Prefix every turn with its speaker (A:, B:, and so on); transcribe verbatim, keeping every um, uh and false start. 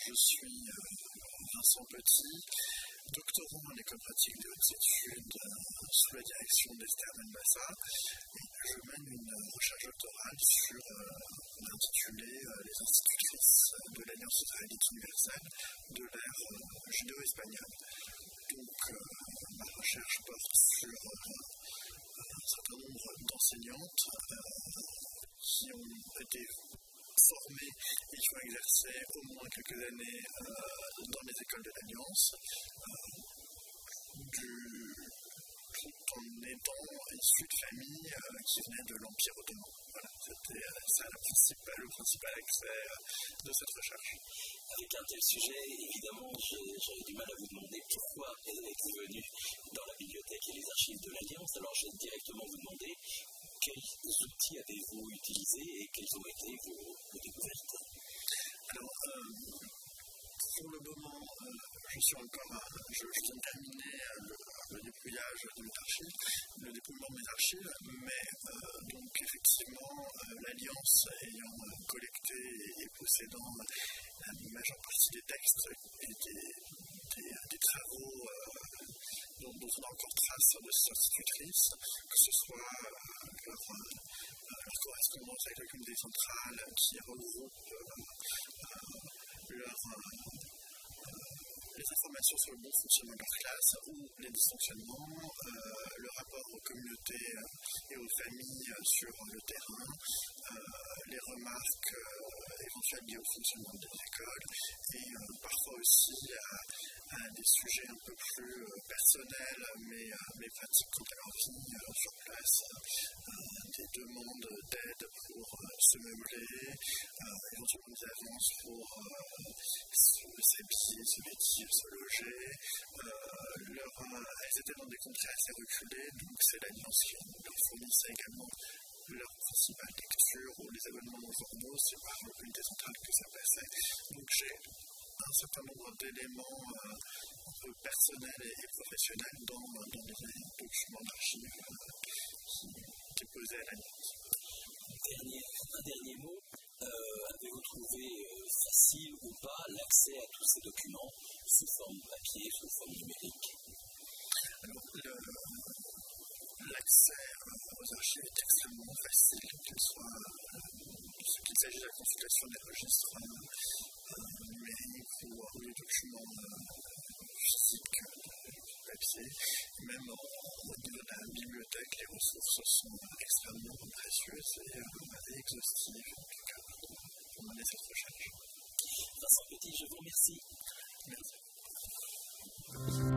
A: je suis Vincent Petit, doctorant en école pratique des hautes études sous la direction d'Esther Benbassa. Je mène une recherche doctorale sur l'intitulé Les institutrices de l'Alliance israélite universelle de l'ère judéo-espagnole. Donc, ma recherche porte sur un certain nombre d'enseignantes qui ont été formées et qui ont exercé au moins quelques années euh, dans les écoles de l'Alliance, euh, du, tout en étant issues de familles euh, qui venaient de l'Empire ottoman. Voilà, c'était euh, ça le principal, le principal accès euh, de cette recherche.
B: Avec un tel sujet, évidemment, j'aurais du mal à vous demander pourquoi êtes-vous venu dans la bibliothèque et les archives de l'Alliance. Alors, je vais directement vous demander quels outils avez-vous utilisés et quelles ont été vos, vos découvertes?
A: Alors, euh, pour le moment, euh, je suis encore, euh, je, je viens de terminer euh, le, le dépouillage de mes archives, le dépouillement de mes archives, mais euh, donc effectivement, euh, l'Alliance ayant euh, collecté et, et possédant euh, la majeure partie des textes et des, des, des travaux euh, dont, dont on a encore trace de ces institutrices, que ce soit euh, leur, euh, leur correspondance avec la communauté centrale qui regroupe euh, euh, leur, euh, les informations sur le bon fonctionnement de leur classe ou les dysfonctionnements, euh, le rapport aux communautés euh, et aux familles euh, sur le terrain, euh, les remarques euh, éventuelles liées au fonctionnement des écoles et euh, parfois aussi à, à des sujets un peu plus euh, personnels mais, euh, mais pratiques quant à leur vie euh, sur place, euh, des demandes d'aide pour euh, se meubler, euh, éventuellement des avances pour euh, s'habiller, se vêtir, se loger. Euh, leur, euh, elles étaient dans des contrées assez reculées, donc c'est l'Alliance qui leur fournissait également leur principale lecture ou les abonnements aux journaux, c'est par le comité central que ça passait. Donc j'ai un certain nombre d'éléments euh, un peu personnels et, et professionnels dans, dans les documents d'archives euh, qui étaient posés à l'Alliance.
B: Dernier, un dernier mot, euh, avez-vous trouvé euh, facile ou pas l'accès à tous ces documents sous forme papier, sous forme numérique?
A: Alors, le, l'accès euh, aux archives est extrêmement facile, qu'il soit euh, qu'il s'agisse de la consultation des registres euh, numériques ou, ou des documents euh, physiques euh, papier. Même au, au niveau de la bibliothèque, les ressources sont extrêmement précieuses et, euh, et exhaustives, en tout cas, pour mener cette recherche.
B: Vincent Petit, je vous remercie.
A: Merci.